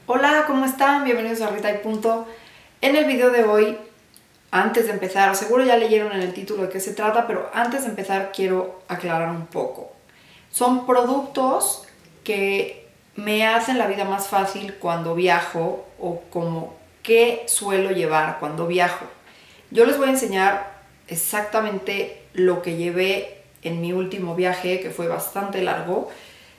Hola, ¿cómo están? Bienvenidos a Rita y Punto. En el video de hoy, antes de empezar, seguro ya leyeron en el título de qué se trata, pero antes de empezar quiero aclarar un poco. Son productos que me hacen la vida más fácil cuando viajo o como qué suelo llevar cuando viajo. Yo les voy a enseñar exactamente lo que llevé en mi último viaje, que fue bastante largo,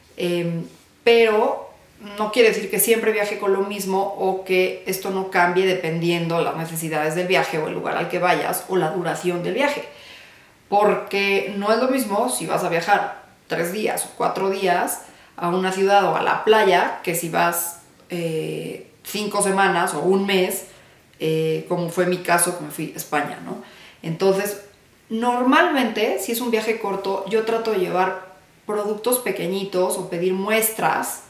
pero no quiere decir que siempre viaje con lo mismo o que esto no cambie dependiendo de las necesidades del viaje o el lugar al que vayas o la duración del viaje. Porque no es lo mismo si vas a viajar 3 días o 4 días a una ciudad o a la playa que si vas 5 semanas o un mes, como fue mi caso que me fui a España, ¿no? Entonces, normalmente, si es un viaje corto, yo trato de llevar productos pequeñitos o pedir muestras,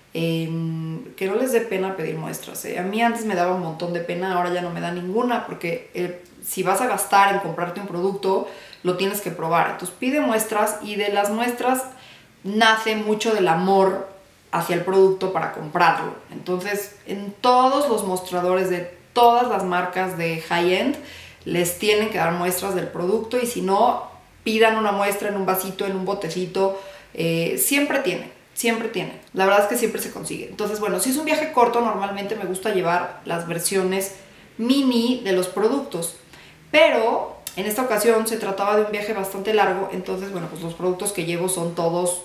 que no les dé pena pedir muestras. A mí antes me daba un montón de pena, ahora ya no me da ninguna, porque si vas a gastar en comprarte un producto, lo tienes que probar. Entonces pide muestras y de las muestras nace mucho del amor hacia el producto para comprarlo. Entonces, en todos los mostradores de todas las marcas de high-end les tienen que dar muestras del producto, y si no, pidan una muestra en un vasito, en un botecito. Siempre tienen. La verdad es que siempre se consigue. Entonces, bueno, si es un viaje corto, normalmente me gusta llevar las versiones mini de los productos. Pero en esta ocasión se trataba de un viaje bastante largo, entonces, bueno, pues los productos que llevo son todos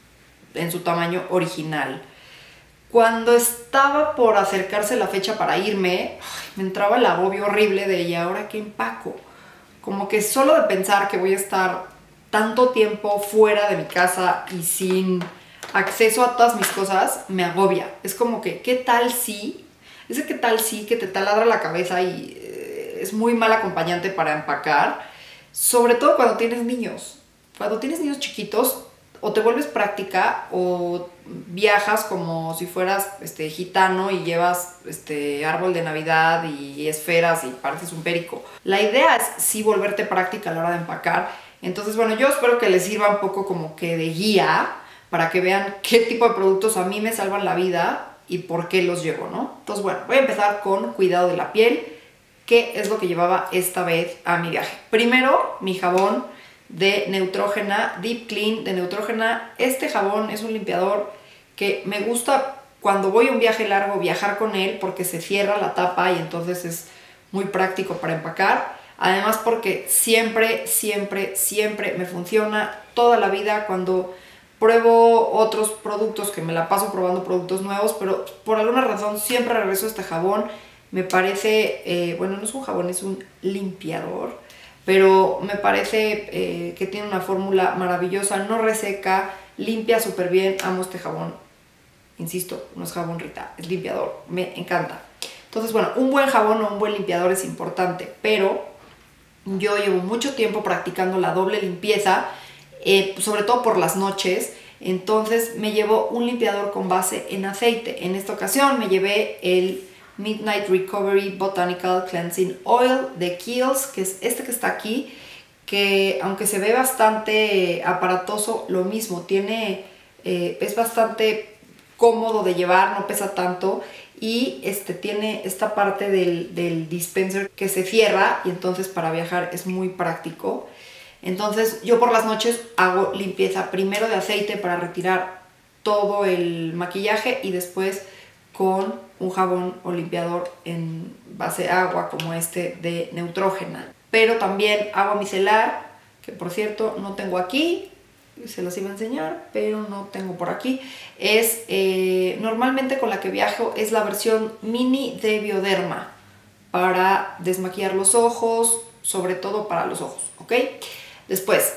en su tamaño original. Cuando estaba por acercarse la fecha para irme, me entraba el agobio horrible de ¿y ahora qué empaco? Como que solo de pensar que voy a estar tanto tiempo fuera de mi casa y sin acceso a todas mis cosas, me agobia. Es como que, ¿qué tal si? Ese qué tal si que te taladra la cabeza y es muy mal acompañante para empacar, sobre todo cuando tienes niños. Cuando tienes niños chiquitos, o te vuelves práctica o viajas como si fueras gitano y llevas árbol de Navidad y esferas y pareces un perico. La idea es sí volverte práctica a la hora de empacar. Entonces, bueno, yo espero que les sirva un poco como que de guía para que vean qué tipo de productos a mí me salvan la vida y por qué los llevo, ¿no? Entonces, bueno, voy a empezar con cuidado de la piel, que es lo que llevaba esta vez a mi viaje. Primero, mi jabón de Neutrogena, Deep Clean de Neutrogena. Este jabón es un limpiador que me gusta cuando voy a un viaje largo viajar con él, porque se cierra la tapa y entonces es muy práctico para empacar. Además porque siempre me funciona toda la vida cuando pruebo otros productos, que me la paso probando productos nuevos, pero por alguna razón siempre regreso a este jabón. Me parece, bueno, no es un jabón, es un limpiador, pero me parece que tiene una fórmula maravillosa, no reseca, limpia súper bien. Amo este jabón, insisto, no es jabón Rita, es limpiador, me encanta. Entonces, bueno, un buen jabón o un buen limpiador es importante, pero yo llevo mucho tiempo practicando la doble limpieza, sobre todo por las noches. Entonces me llevo un limpiador con base en aceite. En esta ocasión me llevé el Midnight Recovery Botanical Cleansing Oil de Kiehl's, que es este que está aquí, que aunque se ve bastante aparatoso, lo mismo, es bastante cómodo de llevar, no pesa tanto, y tiene esta parte del dispenser que se cierra, y entonces para viajar es muy práctico. Entonces yo por las noches hago limpieza primero de aceite para retirar todo el maquillaje, y después con un jabón o limpiador en base a agua como este de Neutrogena. Pero también agua micelar, que por cierto no tengo aquí, se las iba a enseñar, pero no tengo por aquí. Es normalmente con la que viajo, es la versión mini de Bioderma para desmaquillar los ojos, sobre todo para los ojos, ¿ok? Después,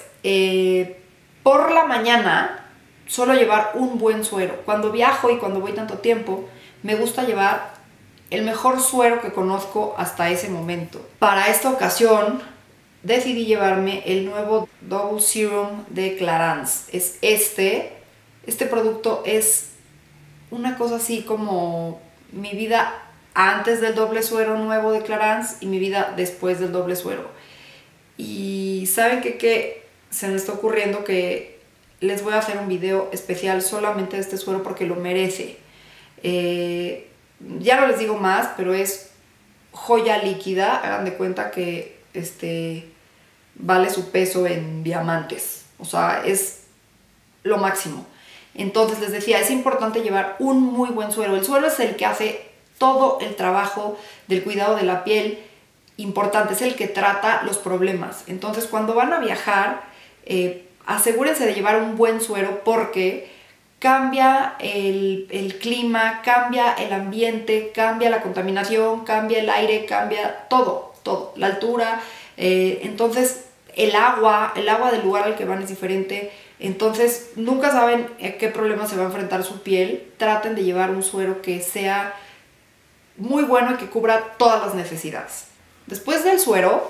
por la mañana suelo llevar un buen suero. Cuando viajo y cuando voy tanto tiempo, me gusta llevar el mejor suero que conozco hasta ese momento. Para esta ocasión decidí llevarme el nuevo Double Serum de Clarins. Es este producto es una cosa así como mi vida antes del doble suero nuevo de Clarins y mi vida después del doble suero. Y ¿saben qué? Se me está ocurriendo que les voy a hacer un video especial solamente de este suero porque lo merece. ya no les digo más, pero es joya líquida. Hagan de cuenta que vale su peso en diamantes. O sea, es lo máximo. Entonces les decía, es importante llevar un muy buen suero. El suero es el que hace todo el trabajo del cuidado de la piel importante, es el que trata los problemas. Entonces cuando van a viajar, asegúrense de llevar un buen suero porque cambia el clima, cambia el ambiente, cambia la contaminación, cambia el aire, cambia todo, la altura. Entonces el agua del lugar al que van es diferente. Entonces nunca saben a qué problema se va a enfrentar su piel. Traten de llevar un suero que sea muy bueno y que cubra todas las necesidades. Después del suero,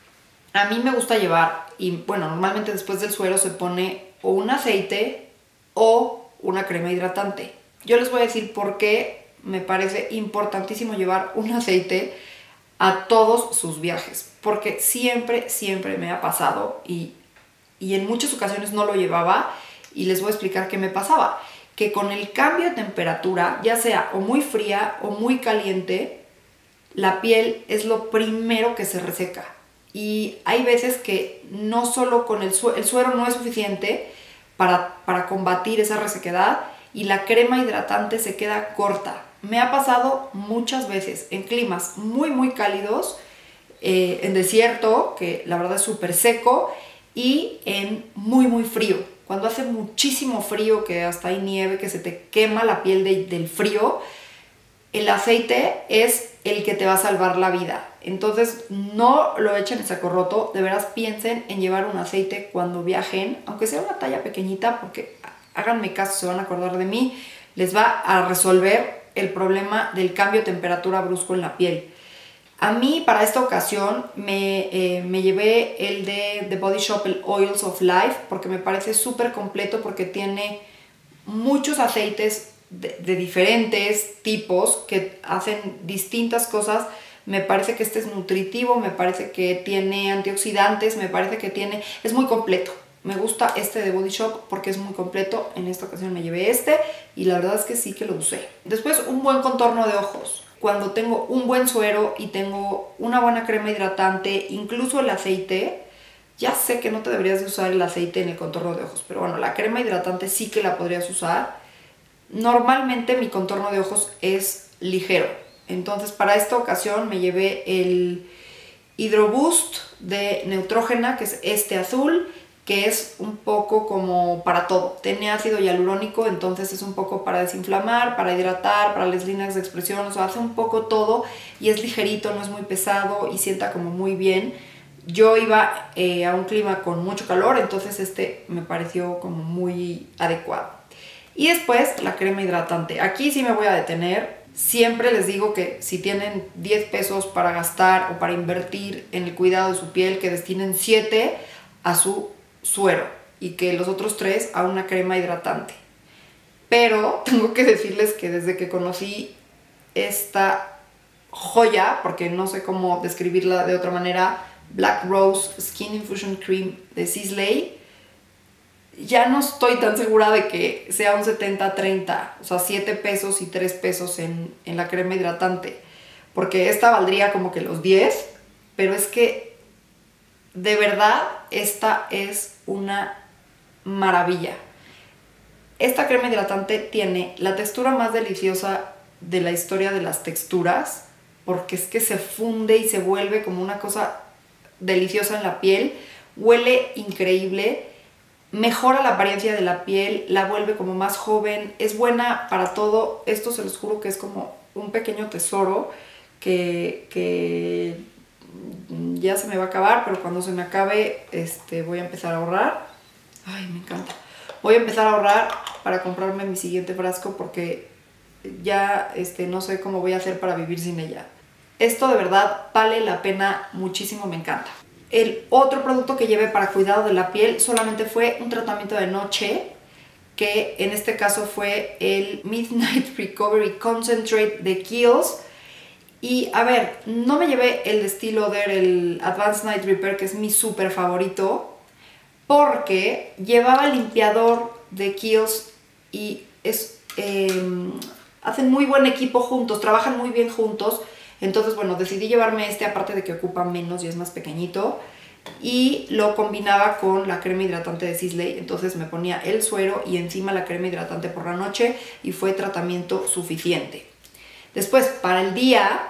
a mí me gusta llevar, y bueno, normalmente después del suero se pone o un aceite o una crema hidratante. Yo les voy a decir por qué me parece importantísimo llevar un aceite a todos sus viajes, porque siempre me ha pasado y en muchas ocasiones no lo llevaba, y les voy a explicar qué me pasaba. Que con el cambio de temperatura, ya sea o muy fría o muy caliente, la piel es lo primero que se reseca. Y hay veces que no solo con el suero no es suficiente para combatir esa resequedad, y la crema hidratante se queda corta. Me ha pasado muchas veces en climas muy cálidos, en desierto, que la verdad es súper seco, y en muy frío. Cuando hace muchísimo frío, que hasta hay nieve, que se te quema la piel del frío, el aceite es el que te va a salvar la vida. Entonces no lo echen en saco roto, de veras piensen en llevar un aceite cuando viajen, aunque sea una talla pequeñita, porque háganme caso, se van a acordar de mí, les va a resolver el problema del cambio de temperatura brusco en la piel. A mí para esta ocasión me llevé el de The Body Shop, el Oils of Life, porque me parece súper completo, porque tiene muchos aceites de diferentes tipos que hacen distintas cosas. Me parece que este es nutritivo, me parece que tiene antioxidantes, me parece que es muy completo. Me gusta este de Body Shop porque es muy completo. En esta ocasión me llevé este y la verdad es que sí que lo usé. Después, un buen contorno de ojos. Cuando tengo un buen suero y tengo una buena crema hidratante, incluso el aceite, ya sé que no te deberías de usar el aceite en el contorno de ojos, pero bueno, la crema hidratante sí que la podrías usar. Normalmente mi contorno de ojos es ligero, entonces para esta ocasión me llevé el Hydro Boost de Neutrogena, que es este azul, que es un poco como para todo. Tiene ácido hialurónico, entonces es un poco para desinflamar, para hidratar, para las líneas de expresión, o sea, hace un poco todo y es ligerito, no es muy pesado y sienta como muy bien. Yo iba a un clima con mucho calor, entonces este me pareció como muy adecuado. Y después la crema hidratante. Aquí sí me voy a detener. Siempre les digo que si tienen 10 pesos para gastar o para invertir en el cuidado de su piel, que destinen 7 a su suero y que los otros 3 a una crema hidratante. Pero tengo que decirles que desde que conocí esta joya, porque no sé cómo describirla de otra manera, Black Rose Skin Infusion Cream de Sisley, ya no estoy tan segura de que sea un 70-30, o sea, 7 pesos y 3 pesos en la crema hidratante, porque esta valdría como que los 10, pero es que de verdad esta es una maravilla. Esta crema hidratante tiene la textura más deliciosa de la historia de las texturas, porque es que se funde y se vuelve como una cosa deliciosa en la piel, huele increíble, mejora la apariencia de la piel, la vuelve como más joven, es buena para todo. Esto se los juro que es como un pequeño tesoro que ya se me va a acabar, pero cuando se me acabe voy a empezar a ahorrar. Ay, me encanta. Voy a empezar a ahorrar para comprarme mi siguiente frasco porque ya no sé cómo voy a hacer para vivir sin ella. Esto de verdad vale la pena muchísimo, me encanta. El otro producto que llevé para cuidado de la piel solamente fue un tratamiento de noche, que en este caso fue el Midnight Recovery Concentrate de Kiehl's. Y a ver, no me llevé el de Estée Lauder, el Advanced Night Repair, que es mi súper favorito, porque llevaba limpiador de Kiehl's y es hacen muy buen equipo juntos, trabajan muy bien juntos. Entonces, bueno, decidí llevarme este, aparte de que ocupa menos y es más pequeñito. Y lo combinaba con la crema hidratante de Sisley. Entonces me ponía el suero y encima la crema hidratante por la noche y fue tratamiento suficiente. Después, para el día,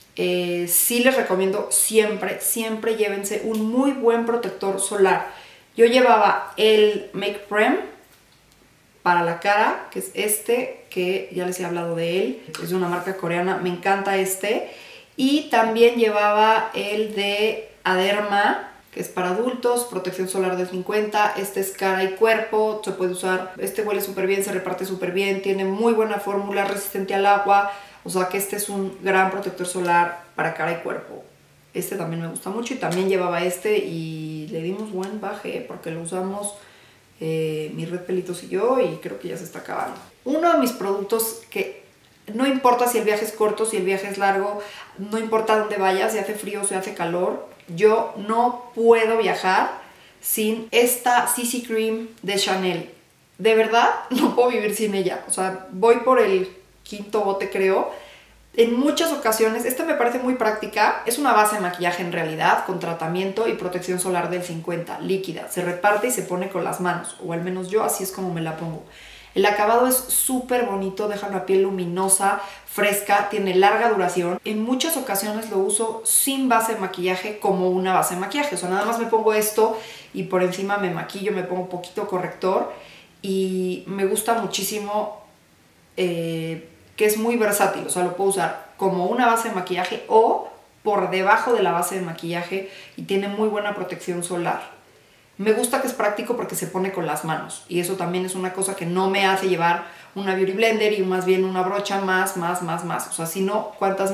sí les recomiendo siempre, siempre llévense un muy buen protector solar. Yo llevaba el Make Prem para la cara, que es este, que ya les he hablado de él, es de una marca coreana, me encanta este. Y también llevaba el de Aderma, que es para adultos, protección solar de 50, este es cara y cuerpo, se puede usar, este huele súper bien, se reparte súper bien, tiene muy buena fórmula, resistente al agua, o sea que este es un gran protector solar para cara y cuerpo. Este también me gusta mucho y también llevaba este y le dimos buen baje porque lo usamos mi Red Pelitos y yo y creo que ya se está acabando. Uno de mis productos que no importa si el viaje es corto, si el viaje es largo, no importa dónde vayas, si hace frío o si hace calor, yo no puedo viajar sin esta CC Cream de Chanel. De verdad, no puedo vivir sin ella. O sea, voy por el quinto bote, creo. En muchas ocasiones, esta me parece muy práctica. Es una base de maquillaje en realidad, con tratamiento y protección solar del 50, líquida. Se reparte y se pone con las manos, o al menos yo así es como me la pongo. El acabado es súper bonito, deja la piel luminosa, fresca, tiene larga duración. En muchas ocasiones lo uso sin base de maquillaje como una base de maquillaje. O sea, nada más me pongo esto y por encima me maquillo, me pongo un poquito corrector. Y me gusta muchísimo que es muy versátil. O sea, lo puedo usar como una base de maquillaje o por debajo de la base de maquillaje y tiene muy buena protección solar. Me gusta que es práctico porque se pone con las manos y eso también es una cosa que no me hace llevar una Beauty Blender y más bien una brocha más. O sea, si no, cuantas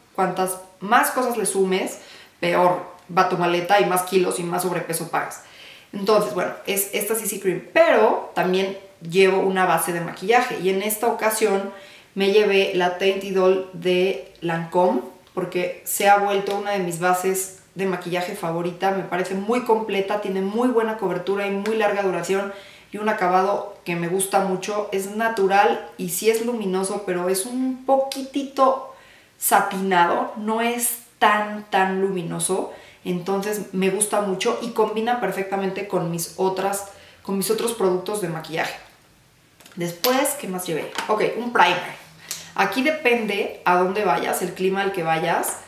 más cosas le sumes, peor va tu maleta y más kilos y más sobrepeso pagas. Entonces, bueno, es esta CC Cream, pero también llevo una base de maquillaje y en esta ocasión me llevé la Tint Idol de Lancôme porque se ha vuelto una de mis bases de maquillaje favorita, me parece muy completa, tiene muy buena cobertura y muy larga duración y un acabado que me gusta mucho, es natural y sí es luminoso, pero es un poquitito satinado, no es tan luminoso, entonces me gusta mucho y combina perfectamente con mis otros productos de maquillaje. Después, ¿qué más llevé? Ok, un primer. Aquí depende a dónde vayas, el clima al que vayas.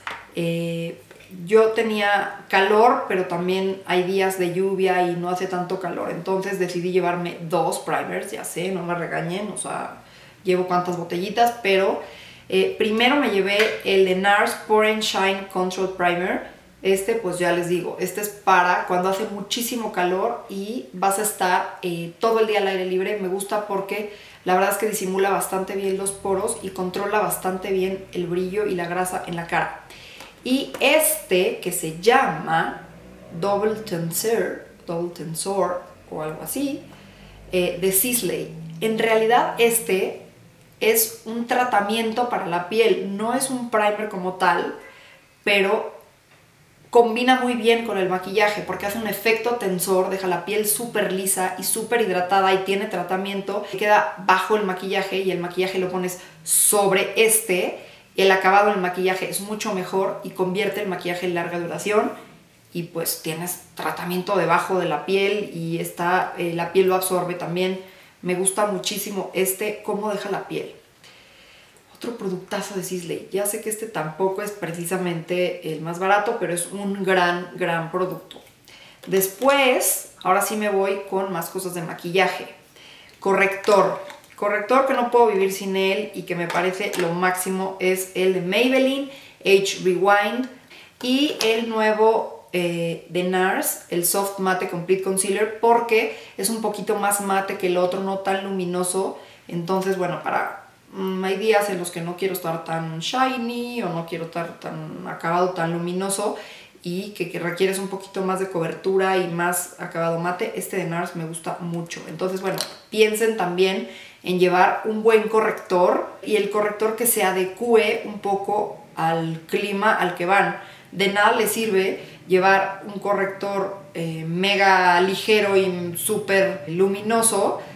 Yo tenía calor, pero también hay días de lluvia y no hace tanto calor. Entonces decidí llevarme 2 primers, ya sé, no me regañen, o sea, llevo cuántas botellitas, pero primero me llevé el de NARS Pore and Shine Control Primer. Este, pues ya les digo, este es para cuando hace muchísimo calor y vas a estar todo el día al aire libre. Me gusta porque la verdad es que disimula bastante bien los poros y controla bastante bien el brillo y la grasa en la cara. Y este, que se llama Double Tensor o algo así, de Sisley. En realidad este es un tratamiento para la piel, no es un primer como tal, pero combina muy bien con el maquillaje porque hace un efecto tensor, deja la piel súper lisa y súper hidratada y tiene tratamiento. Queda bajo el maquillaje y el maquillaje lo pones sobre este. El acabado del maquillaje es mucho mejor y convierte el maquillaje en larga duración y pues tienes tratamiento debajo de la piel y la piel lo absorbe también. Me gusta muchísimo cómo deja la piel. Otro productazo de Sisley. Ya sé que este tampoco es precisamente el más barato, pero es un gran producto. Después, ahora sí me voy con más cosas de maquillaje. Corrector que no puedo vivir sin él y que me parece lo máximo es el de Maybelline Age Rewind y el nuevo de NARS, el Soft Matte Complete Concealer, porque es un poquito más mate que el otro, no tan luminoso. Entonces, bueno, hay días en los que no quiero estar tan shiny o no quiero estar tan acabado, tan luminoso y que requieres un poquito más de cobertura y más acabado mate. Este de NARS me gusta mucho. Entonces, bueno, piensen también en llevar un buen corrector y el corrector que se adecue un poco al clima al que van. De nada les sirve llevar un corrector mega ligero y súper luminoso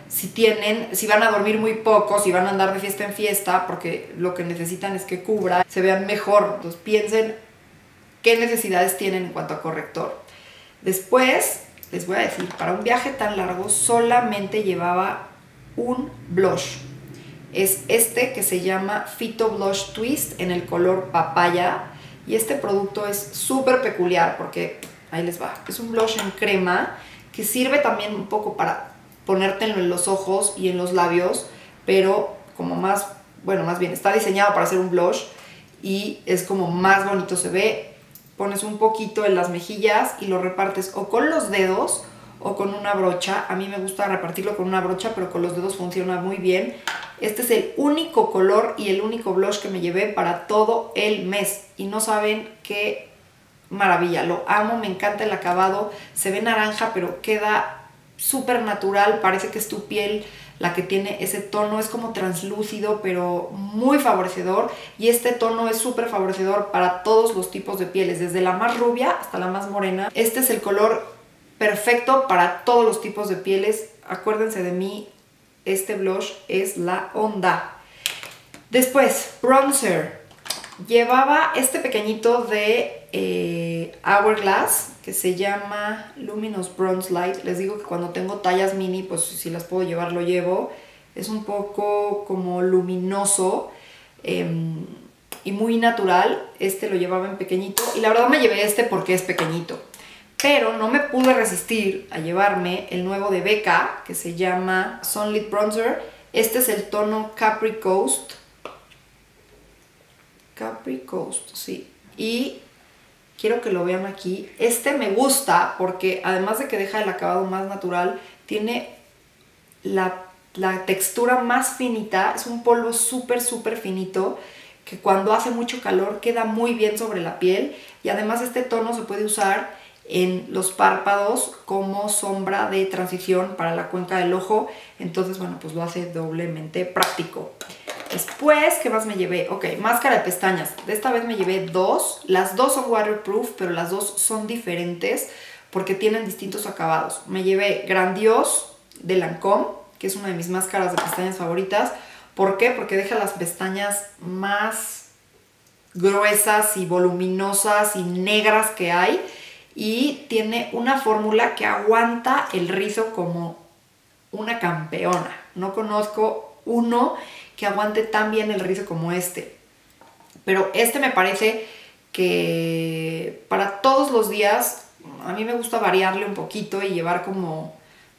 si van a dormir muy poco, si van a andar de fiesta en fiesta, porque lo que necesitan es que cubra, se vean mejor. Entonces piensen qué necesidades tienen en cuanto a corrector. Después, les voy a decir, para un viaje tan largo solamente llevaba un blush. Es este que se llama Phyto Blush Twist en el color papaya. Y este producto es súper peculiar porque, ahí les va, es un blush en crema que sirve también un poco para ponértelo en los ojos y en los labios, pero como más, bueno, más bien está diseñado para hacer un blush y es como más bonito se ve. Pones un poquito en las mejillas y lo repartes o con los dedos o con una brocha. A mí me gusta repartirlo con una brocha, pero con los dedos funciona muy bien. Este es el único color y el único blush que me llevé para todo el mes. Y no saben qué maravilla. Lo amo, me encanta el acabado. Se ve naranja, pero queda súper natural. Parece que es tu piel la que tiene ese tono. Es como translúcido, pero muy favorecedor. Y este tono es súper favorecedor para todos los tipos de pieles, desde la más rubia hasta la más morena. Este es el color perfecto para todos los tipos de pieles. Acuérdense de mí, este blush es la onda. Después, bronzer. Llevaba este pequeñito de Hourglass que se llama Luminous Bronze Light. Les digo que cuando tengo tallas mini, pues si las puedo llevar, lo llevo. Es un poco como luminoso y muy natural. Este lo llevaba en pequeñito y la verdad me llevé este porque es pequeñito. Pero no me pude resistir a llevarme el nuevo de Becca, que se llama Sunlit Bronzer. Este es el tono Capri Coast. Capri Coast, sí. Y quiero que lo vean aquí. Este me gusta porque además de que deja el acabado más natural, tiene la textura más finita. Es un polvo súper, súper finito que cuando hace mucho calor queda muy bien sobre la piel. Y además este tono se puede usar en los párpados como sombra de transición para la cuenca del ojo. Entonces, bueno, pues lo hace doblemente práctico. Después, ¿qué más me llevé? Ok, máscara de pestañas. De esta vez me llevé dos. Las dos son waterproof, pero las dos son diferentes porque tienen distintos acabados. Me llevé Grandiose de Lancôme, que es una de mis máscaras de pestañas favoritas. ¿Por qué? Porque deja las pestañas más gruesas y voluminosas y negras que hay. Y tiene una fórmula que aguanta el rizo como una campeona. No conozco uno que aguante tan bien el rizo como este. Pero este me parece que para todos los días, a mí me gusta variarle un poquito y llevar como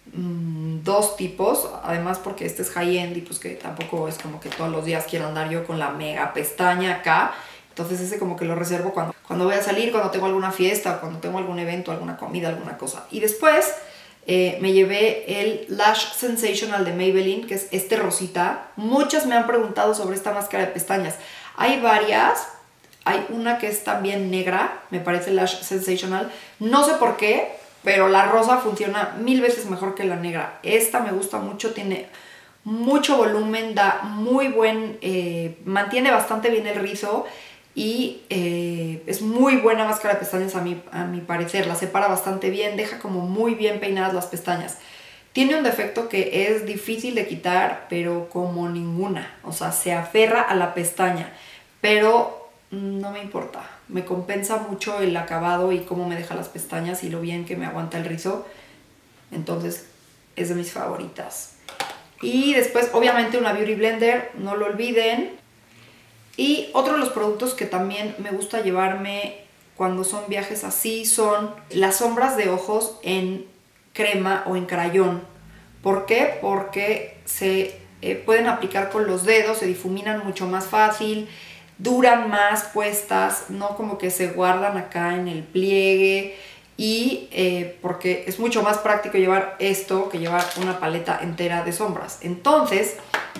dos tipos. Además porque este es high-end y pues que tampoco es como que todos los días quiero andar yo con la mega pestaña acá. Entonces ese como que lo reservo cuando voy a salir, cuando tengo alguna fiesta, cuando tengo algún evento, alguna comida, alguna cosa. Y después me llevé el Lash Sensational de Maybelline, que es este rosita. Muchos me han preguntado sobre esta máscara de pestañas. Hay varias. Hay una que es también negra, me parece Lash Sensational. No sé por qué, pero la rosa funciona 1000 veces mejor que la negra. Esta me gusta mucho, tiene mucho volumen, da muy buen... mantiene bastante bien el rizo. Y es muy buena máscara de pestañas a mi parecer. La separa bastante bien, deja como muy bien peinadas las pestañas. Tiene un defecto que es difícil de quitar, pero como ninguna. O sea, se aferra a la pestaña, pero no me importa. Me compensa mucho el acabado y cómo me deja las pestañas y lo bien que me aguanta el rizo. Entonces es de mis favoritas. Y después obviamente una Beauty Blender, no lo olviden. Y otro de los productos que también me gusta llevarme cuando son viajes así son las sombras de ojos en crema o en crayón. ¿Por qué? Porque se pueden aplicar con los dedos, se difuminan mucho más fácil, duran más puestas, no como que se guardan acá en el pliegue. Y porque es mucho más práctico llevar esto que llevar una paleta entera de sombras. Entonces,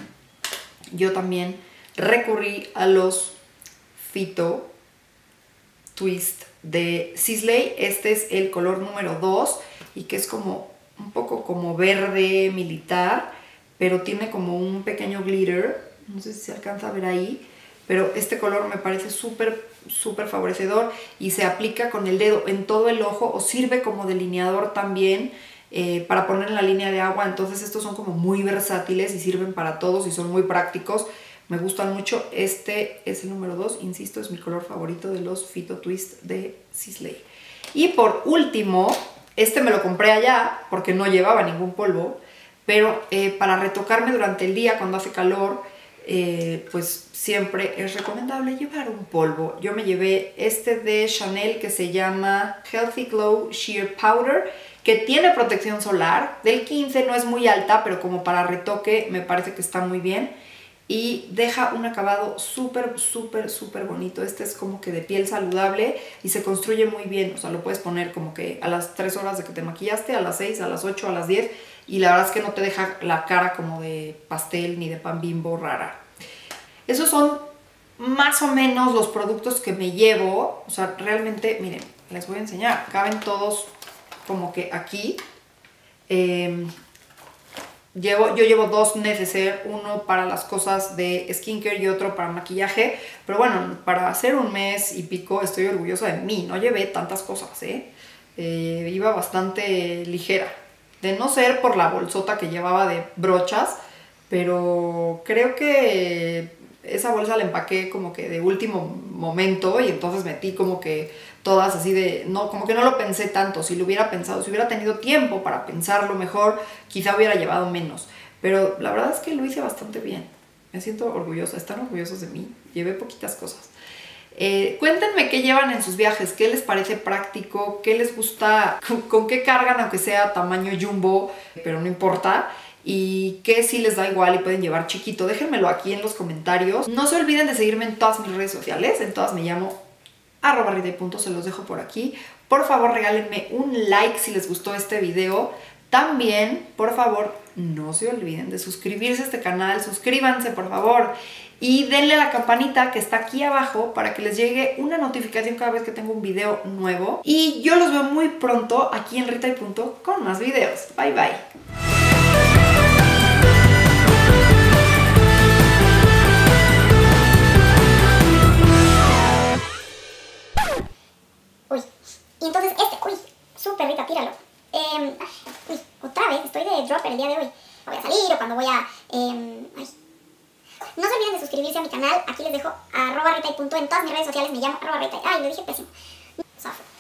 yo también recurrí a los Phyto Twist de Sisley. Este es el color número 2 y que es como un poco como verde militar, pero tiene como un pequeño glitter. No sé si se alcanza a ver ahí, pero este color me parece súper favorecedor y se aplica con el dedo en todo el ojo o sirve como delineador también. para poner en la línea de agua. Entonces estos son como muy versátiles y sirven para todos y son muy prácticos. Me gustan mucho. Este es el número 2, insisto, es mi color favorito de los Phyto Twist de Sisley. Y por último, este me lo compré allá porque no llevaba ningún polvo, pero para retocarme durante el día cuando hace calor, pues siempre es recomendable llevar un polvo. Yo me llevé este de Chanel que se llama Healthy Glow Sheer Powder, que tiene protección solar. Del 15, no es muy alta, pero como para retoque me parece que está muy bien. Y deja un acabado súper bonito. Este es como que de piel saludable y se construye muy bien. O sea, lo puedes poner como que a las 3 horas de que te maquillaste, a las 6, a las 8, a las 10. Y la verdad es que no te deja la cara como de pastel ni de pan Bimbo rara. Esos son más o menos los productos que me llevo. O sea, realmente, miren, les voy a enseñar. Caben todos como que aquí. Yo llevo 2 neceser, uno para las cosas de skincare y otro para maquillaje. Pero bueno, para hacer un mes y pico estoy orgullosa de mí. No llevé tantas cosas, iba bastante ligera. De no ser por la bolsota que llevaba de brochas, pero creo que esa bolsa la empaqué como que de último momento y entonces metí como que todas así de... no, como que no lo pensé tanto. Si lo hubiera pensado, si hubiera tenido tiempo para pensarlo mejor, quizá hubiera llevado menos. Pero la verdad es que lo hice bastante bien. Me siento orgullosa, están orgullosos de mí. Llevé poquitas cosas. Cuéntenme qué llevan en sus viajes, qué les parece práctico, qué les gusta, con qué cargan aunque sea tamaño jumbo, pero no importa, y qué sí les da igual y pueden llevar chiquito. Déjenmelo aquí en los comentarios. No se olviden de seguirme en todas mis redes sociales, en todas me llamo @RitaYpunto, se los dejo por aquí. Por favor regálenme un like si les gustó este video. También, por favor, no se olviden de suscribirse a este canal, suscríbanse por favor. Y denle a la campanita que está aquí abajo para que les llegue una notificación cada vez que tengo un video nuevo. Y yo los veo muy pronto aquí en RitaYpunto con más videos. Bye bye. Y entonces súper Rita, tíralo. Otra vez, estoy de dropper el día de hoy. Voy a salir o cuando voy a... No se olviden de suscribirse a mi canal. Aquí les dejo @RitaYpunto en todas mis redes sociales. Me llamo @Rita. Ay, lo dije pésimo. Zafo.